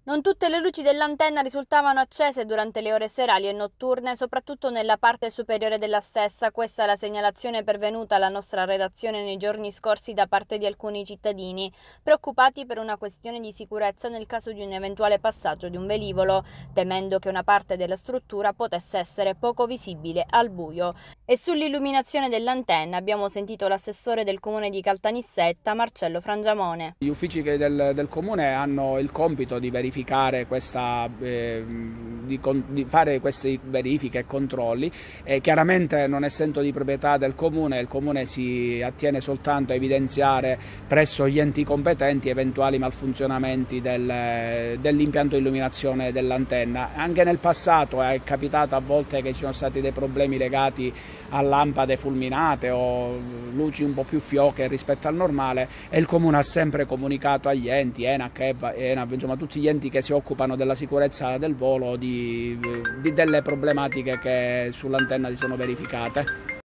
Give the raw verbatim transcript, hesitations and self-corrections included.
Non tutte le luci dell'antenna risultavano accese durante le ore serali e notturne, soprattutto nella parte superiore della stessa. Questa è la segnalazione pervenuta alla nostra redazione nei giorni scorsi da parte di alcuni cittadini, preoccupati per una questione di sicurezza nel caso di un eventuale passaggio di un velivolo, temendo che una parte della struttura potesse essere poco visibile al buio. E sull'illuminazione dell'antenna abbiamo sentito l'assessore del comune di Caltanissetta, Marcello Frangiamone. Gli uffici del, del comune hanno il compito di verificare questa, eh, di, di fare queste verifiche e controlli e chiaramente, non essendo di proprietà del comune, il comune si attiene soltanto a evidenziare presso gli enti competenti eventuali malfunzionamenti del, dell'impianto di illuminazione dell'antenna. Anche nel passato è capitato a volte che ci sono stati dei problemi legati a lampade fulminate o luci un po' più fioche rispetto al normale, e il comune ha sempre comunicato agli enti, ENAC, EVA, ENAV, insomma tutti gli enti che si occupano della sicurezza del volo di, di delle problematiche che sull'antenna si sono verificate.